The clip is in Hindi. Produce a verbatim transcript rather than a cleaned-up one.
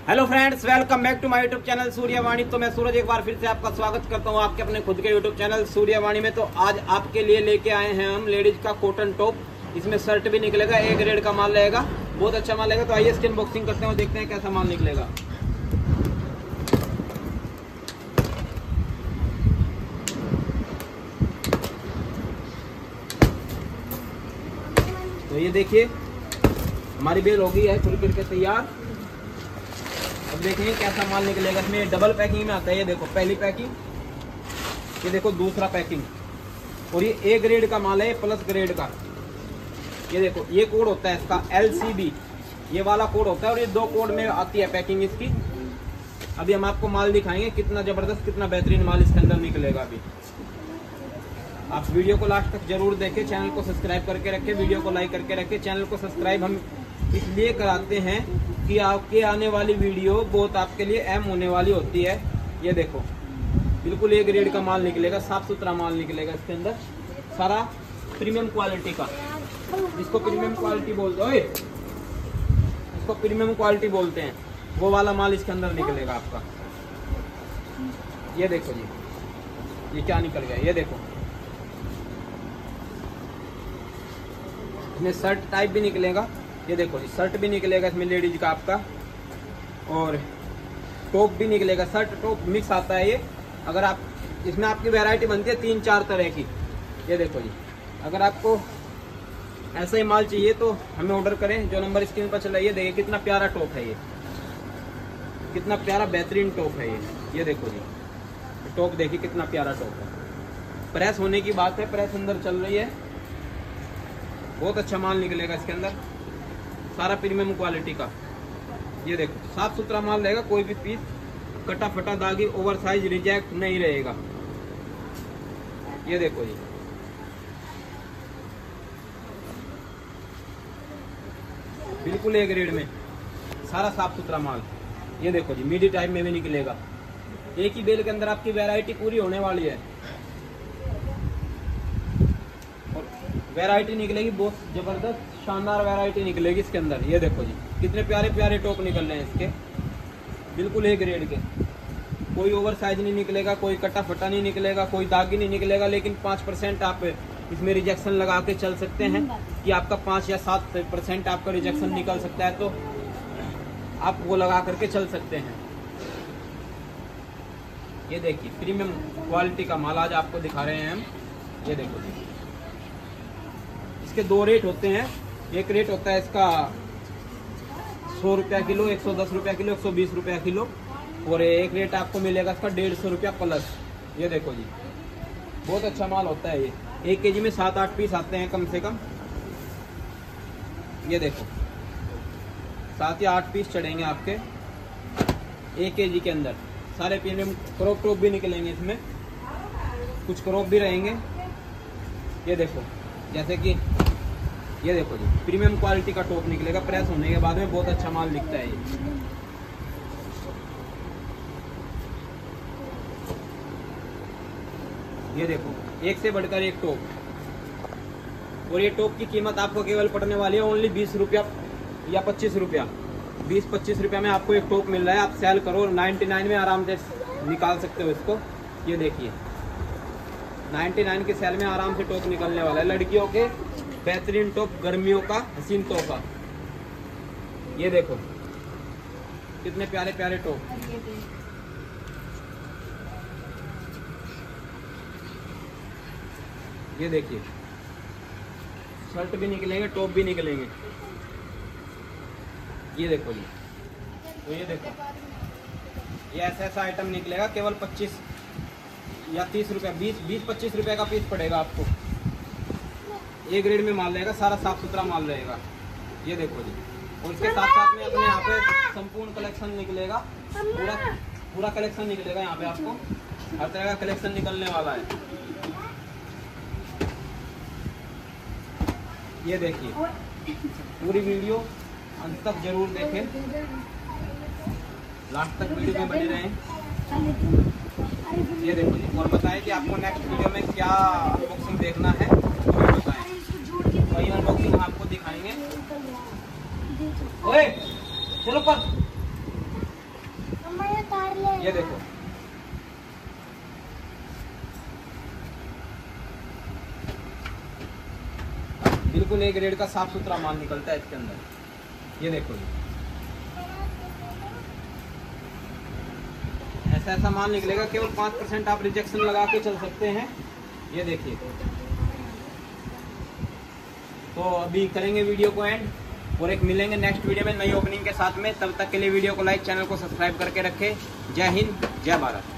Hello friends, welcome back to my YouTube channel Suryavani. तो मैं सूरज एक बार फिर से आपका स्वागत करता हूं आपके अपने खुद के यूट्यूब चैनल सूर्यवाणी में। तो आज आपके लिए लेके आए हैं हम लेडीज का कॉटन टॉप। इसमें शर्ट भी निकलेगा, एक ग्रेड का माल रहेगा, बहुत अच्छा माल रहेगा। तो आइए इसकी अनबॉक्सिंग करते हैं और देखते हैं कैसा माल निकलेगा। तो ये देखिए हमारी बेल हो गई है खुल करके तैयार। अब देखेंगे कैसा माल निकलेगा। इसमें डबल पैकिंग में आता है। ये देखो पहली पैकिंग, ये देखो दूसरा पैकिंग, और ये ए ग्रेड का माल है, प्लस ग्रेड का। ये देखो ये कोड होता है इसका एल सी बी, ये वाला कोड होता है, और ये दो कोड में आती है पैकिंग इसकी। अभी हम आपको माल दिखाएंगे कितना जबरदस्त, कितना बेहतरीन माल इसके अंदर निकलेगा। अभी आप वीडियो को लास्ट तक जरूर देखें, चैनल को सब्सक्राइब करके रखें, वीडियो को लाइक करके रखें। चैनल को सब्सक्राइब हम इसलिए कराते हैं कि आपके आने वाली वीडियो बहुत आपके लिए अहम होने वाली होती है। ये देखो बिल्कुल एक ग्रेड का माल निकलेगा, साफ सुथरा माल निकलेगा इसके अंदर, सारा प्रीमियम क्वालिटी का। जिसको प्रीमियम क्वालिटी बोलते हैं, इसको प्रीमियम क्वालिटी बोलते हैं, वो वाला माल इसके अंदर निकलेगा आपका। ये देखो जी, ये क्या निकल गया, ये देखो इसमें शर्ट टाइप भी निकलेगा। ये देखो जी शर्ट भी निकलेगा इसमें लेडीज का आपका, और टॉप भी निकलेगा। शर्ट टॉप मिक्स आता है ये। अगर आप इसमें आपकी वैरायटी बनती है तीन चार तरह की। ये देखो जी, अगर आपको ऐसा ही माल चाहिए तो हमें ऑर्डर करें, जो नंबर स्क्रीन पर चल रहा है। ये देखिए कितना प्यारा टॉप है, ये कितना प्यारा बेहतरीन टॉप है ये। ये देखो जी टॉप देखिए कितना प्यारा टॉप है। प्रेस होने की बात है, प्रेस अंदर चल रही है, बहुत अच्छा माल निकलेगा इसके अंदर, सारा प्रीमियम क्वालिटी का। ये देखो साफ सुथरा माल रहेगा, कोई भी पीस कटा फटा दागी ओवर साइज रिजेक्ट नहीं रहेगा। ये देखो जी बिल्कुल ए ग्रेड में सारा साफ सुथरा माल। ये देखो जी मीडियम टाइप में भी निकलेगा। एक ही बेल के अंदर आपकी वैरायटी पूरी होने वाली है, वैरायटी निकलेगी बहुत जबरदस्त शानदार वैरायटी निकलेगी इसके अंदर। ये देखो जी कितने प्यारे प्यारे टॉप निकल रहे हैं इसके, बिल्कुल ए ग्रेड के। कोई ओवर साइज नहीं निकलेगा, कोई कटा फटा नहीं निकलेगा, कोई दागी नहीं निकलेगा। लेकिन पाँच परसेंट आप इसमें रिजेक्शन लगा के चल सकते हैं कि आपका पाँच या सात परसेंट आपका रिजेक्शन निकल सकता है, तो आप वो लगा करके चल सकते हैं। ये देखिए प्रीमियम क्वालिटी का माल आज आपको दिखा रहे हैं हम। ये देखो जी इसके दो रेट होते हैं। एक रेट होता है इसका सौ रुपया किलो, एक सौ दस रुपया किलो, एक सौ बीस रुपया किलो, और एक रेट आपको मिलेगा इसका डेढ़ सौ रुपया प्लस। ये देखो जी बहुत अच्छा माल होता है ये। एक केजी में सात आठ पीस आते हैं कम से कम। ये देखो सात या आठ पीस चढ़ेंगे आपके एक केजी के अंदर। सारे प्रीमियम क्रॉप टॉप भी निकलेंगे इसमें, कुछ क्रॉप भी रहेंगे। ये देखो जैसे कि ये देखो जी प्रीमियम क्वालिटी का टॉप निकलेगा, प्रेस होने के बाद में बहुत अच्छा माल दिखता है ये। ये देखो एक से बढ़कर एक टॉप, और ये टॉप की कीमत आपको केवल पड़ने वाली है ओनली बीस रुपया या पच्चीस रुपया। बीस पच्चीस रुपया में आपको एक टॉप मिल रहा है। आप सेल करो नाइन्टी नाइन में आराम से निकाल सकते हो इसको। ये देखिए नाइन्टी नाइन के सेल में आराम से टॉप निकलने वाला है। लड़कियों के बेहतरीन टॉप, गर्मियों का हसीन तोहफा। ये देखो कितने प्यारे प्यारे टॉप। ये देखिए शर्ट भी निकलेंगे, टॉप भी निकलेंगे। ये देखो जी, तो ये देखो ये ऐसा ऐसा आइटम निकलेगा, केवल पच्चीस या तीस रुपया, बीस बीस पच्चीस रुपए का पीस पड़ेगा आपको। ए ग्रेड में माल रहेगा, सारा साफ सुथरा माल रहेगा। ये देखो जी, और इसके साथ साथ में अपने यहाँ पे संपूर्ण कलेक्शन निकलेगा, पूरा पूरा कलेक्शन निकलेगा। यहाँ पे आपको हर तरह का कलेक्शन निकलने वाला है। ये देखिए पूरी वीडियो अंत तक जरूर देखें, लास्ट तक वीडियो में बने रहें। ये देखो जी, और बताएं कि आपको नेक्स्ट वीडियो में क्या अनबॉक्सिंग देखना है, तो बताएं, वही अनबॉक्सिंग हम आपको दिखाएंगे। ओए चलो पर ये देखो बिल्कुल एक ग्रेड का साफ सुथरा माल निकलता है इसके अंदर। ये देखो ऐसा ऐसा माल निकलेगा, केवल पाँच परसेंट आप रिजेक्शन लगा के चल सकते हैं। ये देखिए, तो अभी करेंगे वीडियो को एंड, और एक मिलेंगे नेक्स्ट वीडियो में नई ओपनिंग के साथ में। तब तक के लिए वीडियो को लाइक, चैनल को सब्सक्राइब करके रखें। जय हिंद, जय भारत।